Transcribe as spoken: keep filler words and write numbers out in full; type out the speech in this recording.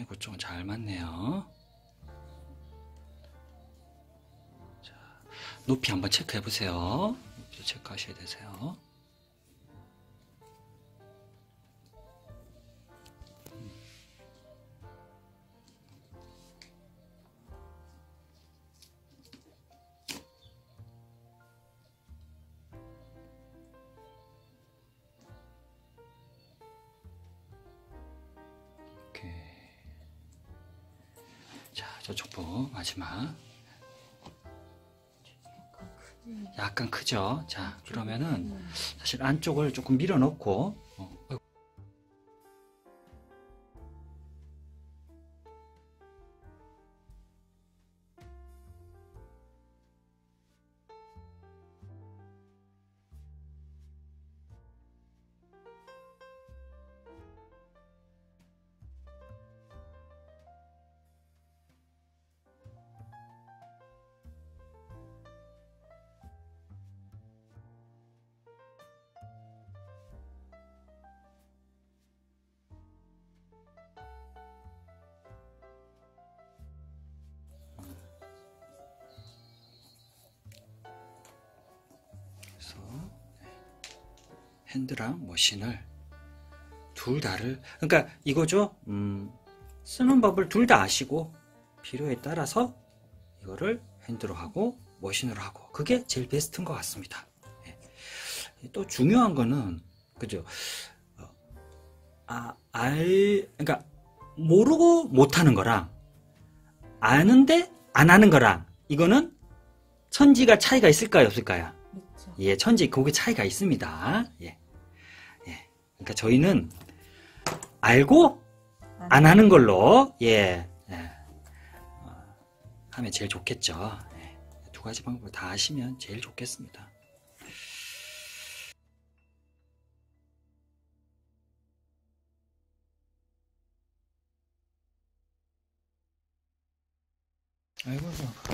그쪽은 잘 맞네요. 자, 높이 한번 체크해 보세요. 높이 체크하셔야 되세요. 자, 저쪽부 마지막. 약간 크죠? 자, 그러면은 사실 안쪽을 조금 밀어 넣고 어, 그래서 핸드랑 머신을 둘 다를, 그러니까 이거죠. 음, 쓰는 법을 둘 다 아시고 필요에 따라서 이거를 핸드로 하고 머신으로 하고, 그게 제일 베스트인 것 같습니다. 예. 또 중요한 거는 그죠? 어, 아, 알, 그러니까 모르고 못하는 거랑 아는데 안 하는 거랑, 이거는 천지가 차이가 있을까요, 없을까요? 있죠. 예, 천지 그게 차이가 있습니다. 예. 예. 그러니까 저희는 알고 안 하는 걸로, 예, 예. 어, 하면 제일 좋겠죠. 예. 두 가지 방법을 다 하시면 제일 좋겠습니다. 아이고,